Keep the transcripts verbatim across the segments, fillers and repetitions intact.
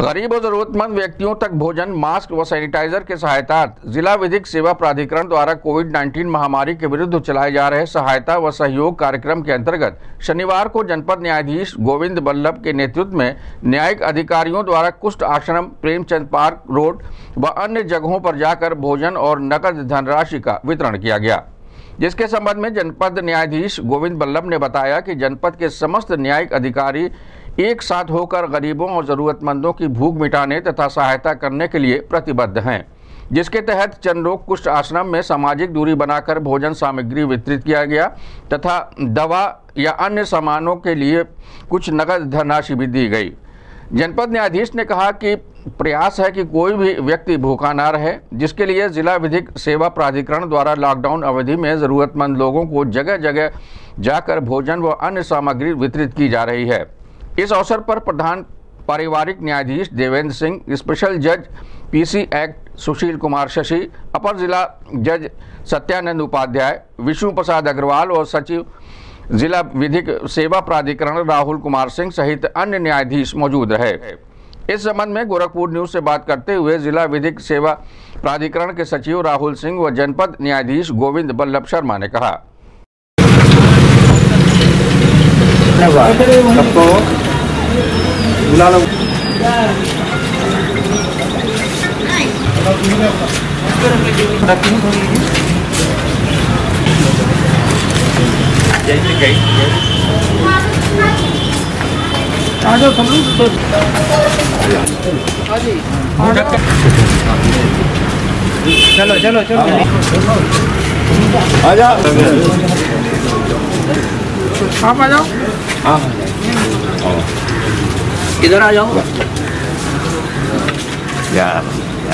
गरीब और जरूरतमंद व्यक्तियों तक भोजन, मास्क व सैनिटाइजर के सहायतार्थ जिला विधिक सेवा प्राधिकरण द्वारा कोविड नाइन्टीन महामारी के विरुद्ध चलाए जा रहे सहायता व सहयोग कार्यक्रम के अंतर्गत शनिवार को जनपद न्यायाधीश गोविंद बल्लभ के नेतृत्व में न्यायिक अधिकारियों द्वारा कुष्ठ आश्रम, प्रेमचंद पार्क रोड व अन्य जगहों पर जाकर भोजन और नकद धनराशि का वितरण किया गया। जिसके संबंध में जनपद न्यायाधीश गोविंद बल्लभ ने बताया कि जनपद के समस्त न्यायिक अधिकारी एक साथ होकर गरीबों और जरूरतमंदों की भूख मिटाने तथा सहायता करने के लिए प्रतिबद्ध हैं, जिसके तहत चंद्रोग कुष्ठ आश्रम में सामाजिक दूरी बनाकर भोजन सामग्री वितरित किया गया तथा दवा या अन्य सामानों के लिए कुछ नकद धनराशि भी दी गई। जनपद न्यायाधीश ने कहा कि प्रयास है कि कोई भी व्यक्ति भूखा ना रहे, जिसके लिए जिला विधिक सेवा प्राधिकरण द्वारा लॉकडाउन अवधि में जरूरतमंद लोगों को जगह जगह जाकर भोजन व अन्य सामग्री वितरित की जा रही है। इस अवसर पर प्रधान पारिवारिक न्यायाधीश देवेंद्र सिंह, स्पेशल जज पीसी एक्ट सुशील कुमार शशि, अपर जिला जज सत्यानंद उपाध्याय, विष्णु प्रसाद अग्रवाल और सचिव जिला विधिक सेवा प्राधिकरण राहुल कुमार सिंह सहित अन्य न्यायाधीश मौजूद रहे। इस संबंध में गोरखपुर न्यूज से बात करते हुए जिला विधिक सेवा प्राधिकरण के सचिव राहुल सिंह व जनपद न्यायाधीश गोविंद बल्लभ शर्मा ने कहा, सबको बुला लो। आ जाओ सब लोग। चलो चलो चलो आ जाओ, आप आ जाओ। हाँ इधर आ जाओ। यार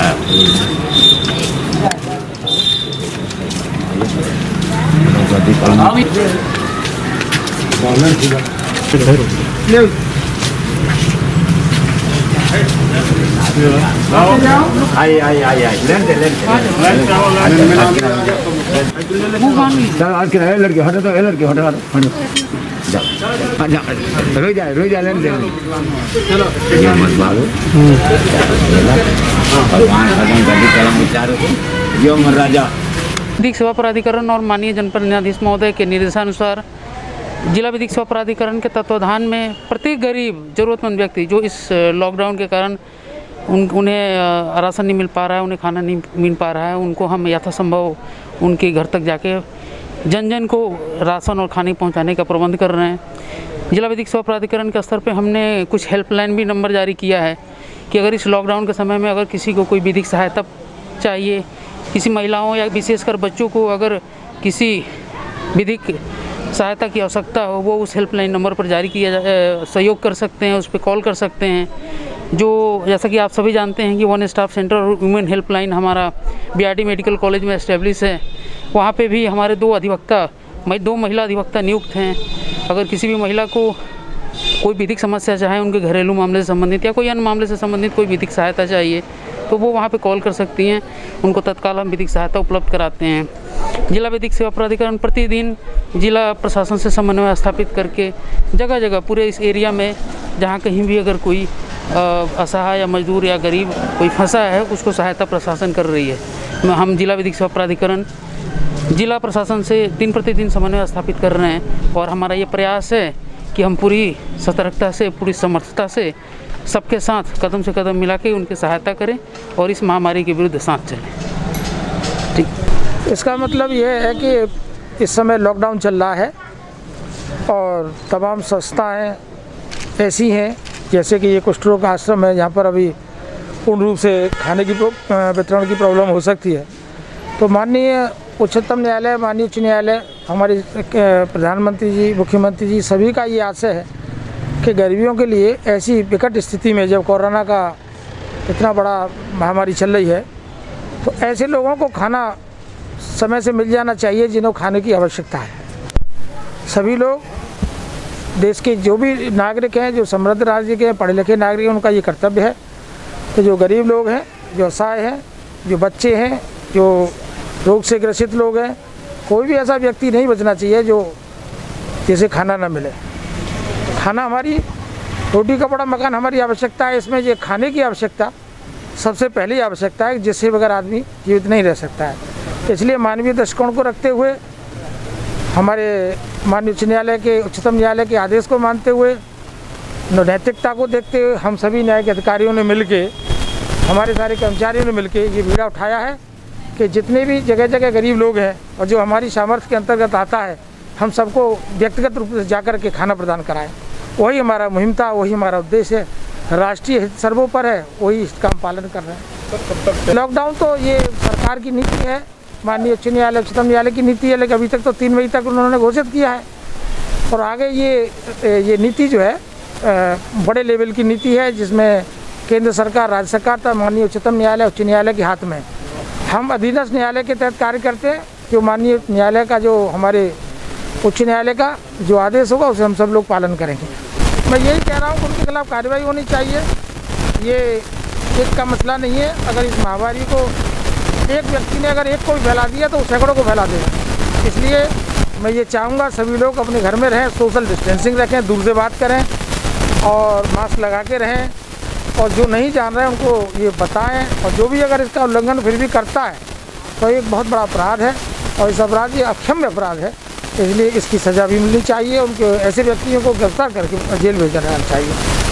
आई आई आई आई लेंटे लेंटे लड़के हटो तो लड़के हटो हटो रोई जाए रोई जाए लेंटे राजा। विधिक सेवा प्राधिकरण और माननीय जनपद न्यायाधीश महोदय के निर्देशानुसार जिला विधिक सेवा प्राधिकरण के तत्वाधान में प्रत्येक गरीब जरूरतमंद व्यक्ति जो इस लॉकडाउन के कारण उन उन्हें राशन नहीं मिल पा रहा है, उन्हें खाना नहीं मिल पा रहा है, उनको हम यथासंभव उनके घर तक जाके जन जन को राशन और खाने पहुंचाने का प्रबंध कर रहे हैं। जिला विधिक सेवा प्राधिकरण के स्तर पे हमने कुछ हेल्पलाइन भी नंबर जारी किया है कि अगर इस लॉकडाउन के समय में अगर किसी को कोई विधिक सहायता चाहिए, किसी महिलाओं या विशेषकर बच्चों को अगर किसी विधिक सहायता की आवश्यकता हो, वो उस हेल्पलाइन नंबर पर जारी किया जा सहयोग कर सकते हैं, उस पर कॉल कर सकते हैं। जो जैसा कि आप सभी जानते हैं कि वन स्टाफ सेंटर और वुमेन हेल्पलाइन हमारा बीआरडी मेडिकल कॉलेज में एस्टेब्लिश है। वहाँ पे भी हमारे दो अधिवक्ता दो महिला अधिवक्ता नियुक्त हैं। अगर किसी भी महिला को कोई विधिक समस्या चाहे, उनके घरेलू मामले से संबंधित या कोई अन्य मामले से संबंधित कोई विधिक सहायता चाहिए, तो वो वहाँ पे कॉल कर सकती हैं, उनको तत्काल हम विधिक सहायता उपलब्ध कराते हैं। जिला विधिक सेवा प्राधिकरण प्रतिदिन जिला प्रशासन से समन्वय स्थापित करके जगह जगह पूरे इस एरिया में जहाँ कहीं भी अगर कोई असहाय या मजदूर या गरीब कोई फंसा है, उसको सहायता प्रशासन कर रही है। हम जिला विधिक सेवा प्राधिकरण जिला प्रशासन से दिन प्रतिदिन समन्वय स्थापित कर रहे हैं और हमारा ये प्रयास है कि हम पूरी सतर्कता से, पूरी समर्थता से सबके साथ कदम से कदम मिला के उनकी सहायता करें और इस महामारी के विरुद्ध साथ चलें। ठीक, इसका मतलब ये है कि इस समय लॉकडाउन चल रहा है और तमाम संस्थाएं ऐसी हैं जैसे कि ये कुष्ठ रोग आश्रम है, यहाँ पर अभी पूर्ण रूप से खाने की वितरण की प्रॉब्लम हो सकती है। तो माननीय उच्चतम न्यायालय, माननीय उच्च न्यायालय, हमारे प्रधानमंत्री जी, मुख्यमंत्री जी, सभी का ये आशय है कि गरीबियों के लिए ऐसी विकट स्थिति में जब कोरोना का इतना बड़ा महामारी चल रही है, तो ऐसे लोगों को खाना समय से मिल जाना चाहिए जिन्हें खाने की आवश्यकता है। सभी लोग, देश के जो भी नागरिक हैं, जो समृद्ध राज्य के पढ़े लिखे नागरिक हैं, उनका ये कर्तव्य है कि जो गरीब लोग हैं, जो असहाय हैं, जो बच्चे हैं, जो रोग से ग्रसित लोग हैं, कोई भी ऐसा व्यक्ति नहीं बचना चाहिए जो जैसे खाना ना मिले। खाना हमारी रोटी कपड़ा मकान हमारी आवश्यकता है, इसमें ये खाने की आवश्यकता सबसे पहली आवश्यकता है, जिससे बगैर आदमी जीवित नहीं रह सकता है। इसलिए मानवीय दृष्टिकोण को रखते हुए, हमारे माननीय उच्च न्यायालय के उच्चतम न्यायालय के आदेश को मानते हुए, नैतिकता को देखते हुए हम सभी न्याय के अधिकारियों ने मिलके, हमारे सारे कर्मचारियों ने मिलके ये बीड़ा उठाया है कि जितने भी जगह जगह गरीब लोग हैं और जो हमारी सामर्थ्य के अंतर्गत आता है, हम सबको व्यक्तिगत रूप से जाकर के खाना प्रदान कराएं। वही हमारा मुहिम था, वही हमारा उद्देश्य है। राष्ट्रीय हित सर्वोपर है, वही इसका हम पालन कर रहे हैं। लॉकडाउन तो ये सरकार की नीति है, माननीय उच्च न्यायालय उच्चतम न्यायालय की नीति है, लेकिन अभी तक तो तीन मई तक उन्होंने घोषित किया है और आगे ये ये नीति जो है बड़े लेवल की नीति है, जिसमें केंद्र सरकार, राज्य सरकार तथा माननीय उच्चतम न्यायालय उच्च न्यायालय के हाथ में। हम अधीनस्थ न्यायालय के तहत कार्य करते हैं, जो माननीय न्यायालय का, जो हमारे उच्च न्यायालय का जो आदेश होगा उसे हम सब लोग पालन करेंगे। मैं यही कह रहा हूँ कि उनके खिलाफ कार्रवाई होनी चाहिए। ये एक का मसला नहीं है, अगर इस महामारी को एक व्यक्ति ने अगर एक को भी फैला दिया तो सैकड़ों को फैला देगा। इसलिए मैं ये चाहूँगा सभी लोग अपने घर में रहें, सोशल डिस्टेंसिंग रखें, दूर से बात करें और मास्क लगा के रहें, और जो नहीं जान रहे हैं उनको ये बताएं, और जो भी अगर इसका उल्लंघन फिर भी करता है तो एक बहुत बड़ा अपराध है और इस अपराध ये अक्षम्य अपराध है, इसलिए इसकी सज़ा भी मिलनी चाहिए। उनके ऐसे व्यक्तियों को गिरफ्तार करके जेल भेजा जाना चाहिए।